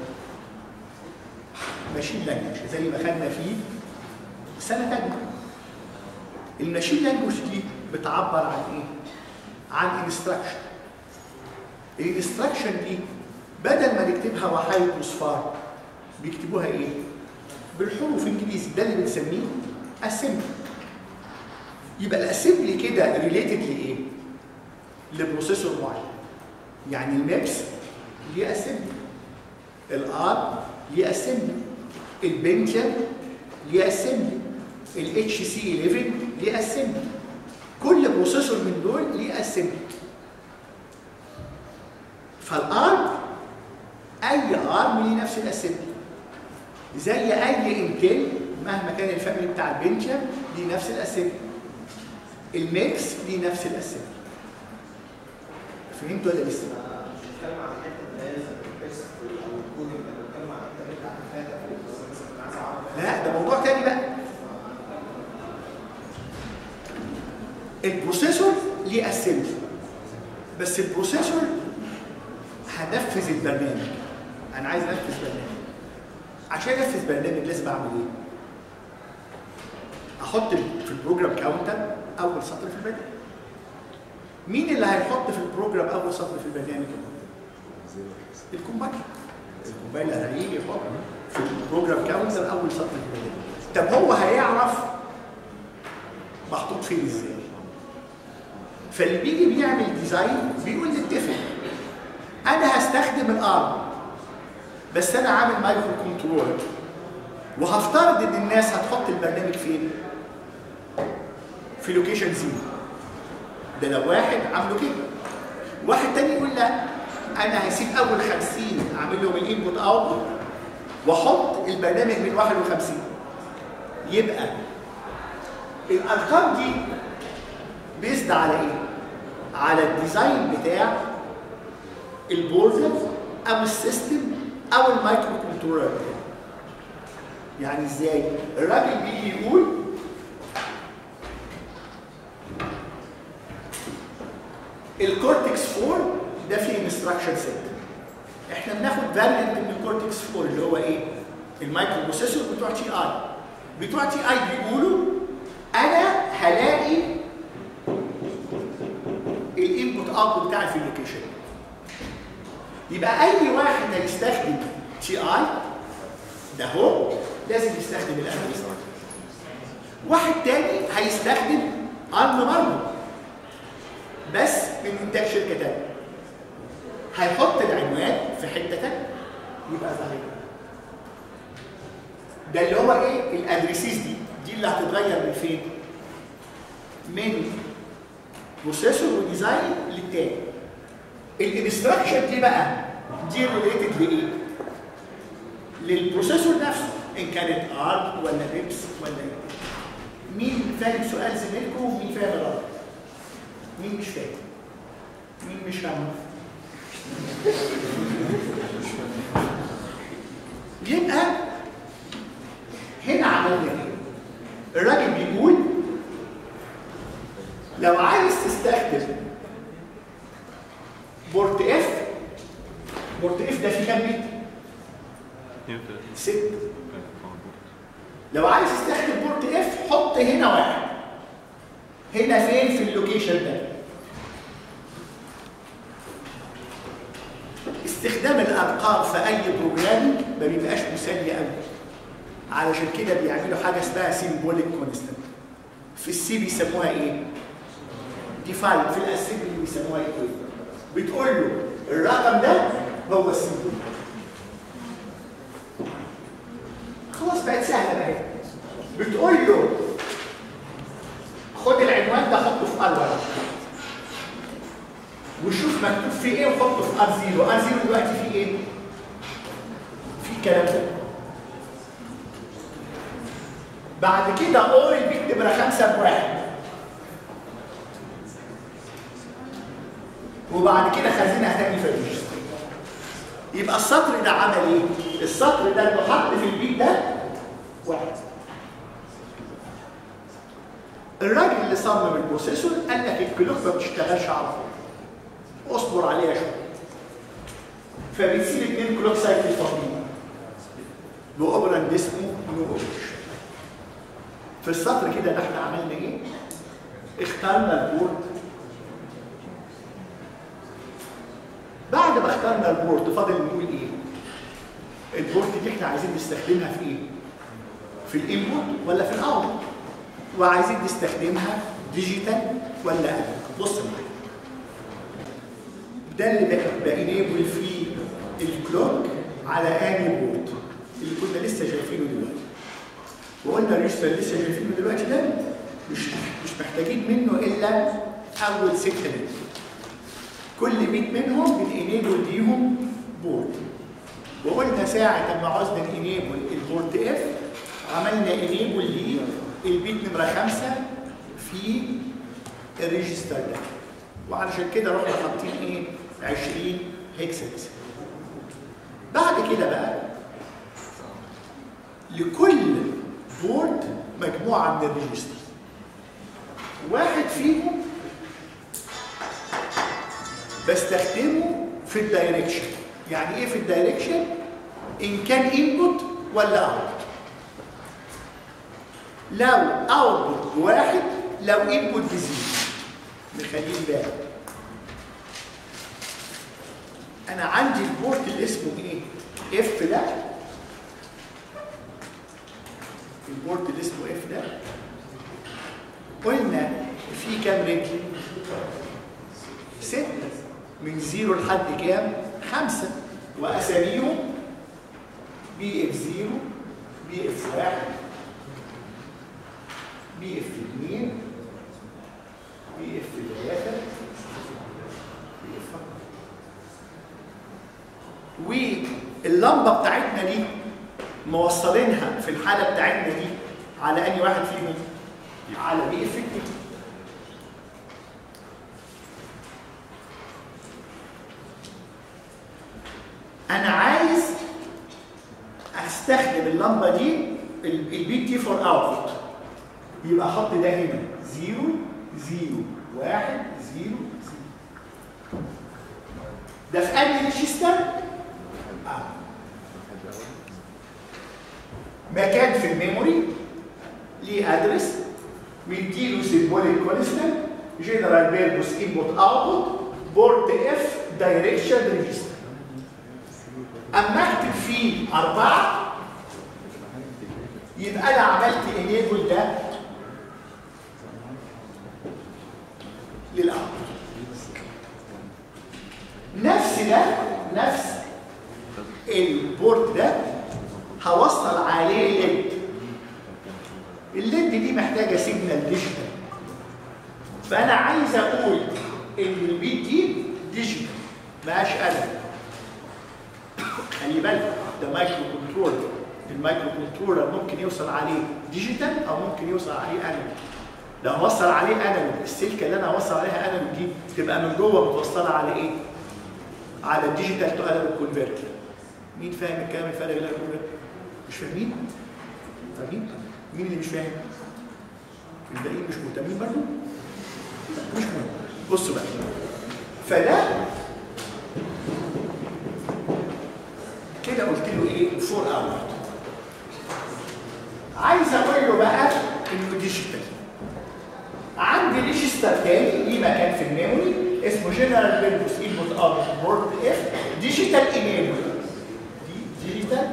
ماشين لانجوج زي ما خدنا فيه سنه ثانيه. الماشين لانجوج دي بتعبر عن ايه؟ عن انستراكشن. الانستراكشن دي بدل ما نكتبها وحايد وصفار بيكتبوها ايه؟ بالحروف انجليزي. ده اللي بنسميه اسمبلي. يبقى الاسمبلي كده ريليتد لايه؟ لبروسيسور معين. يعني المابس ليه اسمبلي، الار ليه اسمبلي، البنتيوم ليه اسمبلي، الاتش سي 11 ليه اسمبلي. كل بروسيسور من دول ليه اسمبلي. فالارم اي ارم ليه نفس الاسمبلي. زي اي انتل مهما كان الفاميلي بتاع البنتيوم ليه نفس الاسمبلي. الميكس ليه نفس الاسمبلي. فهمتوا ولا لسه؟ بتتكلم عن الحته اللي هي البيرسك او الكودنج اللي بتتكلم عن الحته بتاعت الفاتا مثلا انا عايز اعرف. لا ده موضوع تاني بقى. البروسيسور ليه اسمبلي، بس البروسيسور هنفذ البرنامج. انا عايز انفذ برنامج. عشان انفذ برنامج لازم اعمل ايه؟ احط في البروجرام كاونتر اول سطر في البرنامج. مين اللي هيحط في البروجرام اول سطر في البرنامج؟ الكومبايلر. الكومبايلر هيجي يحط في البروجرام كاونتر اول سطر في البرنامج. طب هو هيعرف محطوط فين ازاي؟ فاللي بيجي بيعمل ديزاين بيقول نتفق انا هستخدم الارم بس انا عامل مايكرو كنترولر وهفترض ان الناس هتحط البرنامج فين؟ في لوكيشن زيرو. ده لو واحد عامله كده. واحد تاني يقول لا انا هسيب اول 50 اعمل لهم الانبوت اوتبوت واحط البرنامج من 51. يبقى الارقام دي بيزد على ايه؟ على الديزاين بتاع البورد او السيستم او المايكرو كنترولر. يعني ازاي؟ الراجل بيجي يقول الكورتكس 4 ده فيه انستراكشن سيت. احنا بناخد فاريانت من الكورتكس 4 اللي هو ايه؟ المايكرو بروسيسور بتوع تي اي. بتوع تي اي بيقولوا انا هلاقي الانبوت اوتبوت بتاعي في اللوكيشن. يبقى اي واحد هيستخدم تي اي ده هو لازم يستخدم الادرس. واحد تاني هيستخدم ارم برضه بس من انتاج شركه تانيه. هيحط العنوان في حته تانيه يبقى ظاهر. ده اللي هو ايه؟ الادريسيز دي اللي هتتغير من فين؟ من بروسيسور وديزاين للتاني. الانستراكشن دي بقى دي ريليتد لايه؟ للبروسيسور نفسه ان كانت ارم ولا ريبس ولا ايه. مين فاهم سؤال زميلكم ومين فاهم الرد؟ مين مش فاهم؟ مين مش فاهم؟ يبقى هنا عملنا ايه؟ الراجل بيقول لو عايز تستخدم بورت اف، بورت اف ده فيه كام بيت؟ 6. لو عايز تستخدم بورت اف حط هنا واحد. هنا فين؟ في اللوكيشن ده. استخدام الارقام في اي بروجرام ما بيبقاش مسلي قوي. علشان كده بيعملوا حاجه اسمها سيمبوليك كونستانت. في السي بيسموها ايه؟ ديفاين. في الاسمبلي بيسموها ايه؟ بتقول له الرقم ده هو السيمبول. خلاص بقت سهله بقى. بتقول له خد العنوان ده حطه في ار1 وشوف مكتوب فيه ايه وحطه في ار0. ار0 دلوقتي فيه ايه؟ في الكلام ده. بعد كده اور البيت نمره 5 بواحد. وبعد كده خزينها تاني في الريجستر. يبقى السطر ده عمل ايه؟ السطر ده اللي حط في البيت ده واحد. الراجل اللي صمم البروسيسور قال لك الكلوك ما بتشتغلش على طول. اصبر عليها شويه. فبتسيب 2 كلوك سايكل فاضيين باوبراند اسمه نو اوبريشن. في السطر كده اللي احنا عملنا ايه؟ اخترنا البورد. بعد ما اخترنا البورد فاضل نقول ايه؟ البورد دي احنا عايزين نستخدمها في ايه؟ في الانبوت ولا في الاوتبوت؟ وعايزين نستخدمها ديجيتال ولا انالوج؟ بص معايا. ده اللي بانيبل فيه الكلوك على اني بورد اللي كنا لسه شايفينه دلوقتي. وقلنا الريجستر اللي لسه شايفينه دلوقتي ده مش محتاجين منه الا اول 6 بت. كل بيت منهم بتانيبل ليهم بورد. وقلنا ساعه ما عاوزنا نانيبل البورد اف عملنا انيبل للبيت نمره 5 في الريجستر ده. وعلشان كده رحنا حاطين ايه؟ 20 هكساديسيمال. بعد كده بقى لكل بورد مجموعه من الريجستر. واحد فيهم بستخدمه في الدايركشن. يعني ايه في الدايركشن؟ ان كان انبوت ولا اوتبوت. لو اوتبوت بواحد، لو انبوت بزيرو. نخليه بالك. انا عندي البورت اللي اسمه ايه؟ اف ده. البورت اللي اسمه اف ده قلنا فيه كام رجل؟ 6. من 0 لحد كام؟ 5. واساميهم بي اف 0، بي اف 1، بي اف 2، بي اف 3، بي اف 4. واللمبه بتاعتنا دي موصلينها في الحاله بتاعتنا دي على انهي واحد فيهم؟ على بي اف 2. استخدم اللمبه دي البي تي فور اوتبوت، يبقى احط ده هنا 0 0 1 0 0. ده في انهي ريجستر؟ مكان في الميموري ليه ادرس مديله سيمبوليك كونستانت جنرال بيربوس انبوت اوتبوت بورت اف دايركشن ريجستر. اما اكتب فيه 4 يبقى انا عملت انيبل ده للاوتبوت. نفس البورت ده هوصل عليه ليد. الليد دي محتاجه سيجنال ديجيتال، فانا عايز اقول ان البيت دي ديجيتال ماهاش انالوج. خلي بالك ده مايكرو كنترولر، المايكرو كنترولر ممكن يوصل عليه ديجيتال او ممكن يوصل عليه انالوج. لو اوصل عليه انالوج السلكه اللي انا هوصل عليها انالوج دي تبقى من جوه متوصله على ايه؟ على الديجيتال تو انالوج كونفرتر. مين فاهم الكلام الفارغ اللي انا بقوله؟ مش فاهمين؟ فاهمين؟ مين اللي مش فاهم؟ الباقيين مش مهتمين برضه؟ مش مهم. بصوا بقى. فده كده قلت له ايه؟ 4 اور. عايز اقول له بقى انه ديجيتال. عندي ريجستر تاني ليه مكان في الميموري اسمه جنرال بيربوس انبوت اوتبوت بورت اف ديجيتال انيبل. ديجيتال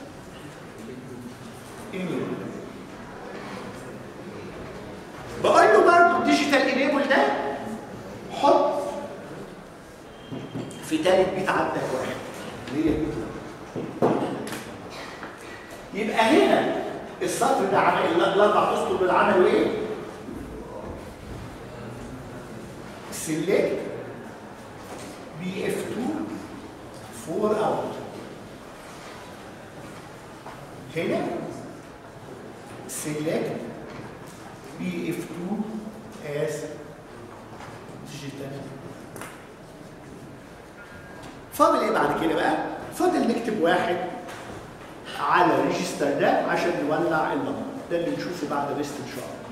انيبل. بقول له برضه الديجيتال انيبل ده حط في تالت بيت عندك واحد اللي هي يبقى هنا السطر ده عمل الاربع اسطر دول عملوا ايه؟ سيلكت بي اف 2 4 اوت. هنا سيلكت بي اف 2 as digital. فاضل ايه بعد كده بقى؟ فاضل نكتب واحد على الريجستر ده عشان نولع اللمبه. ده اللي نشوفه بعد الريست ان شاء الله.